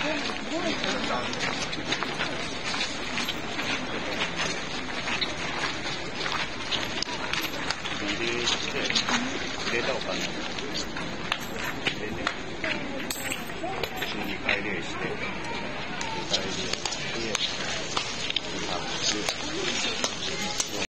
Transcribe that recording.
して入れたお金でね、普通に改良して、改良して、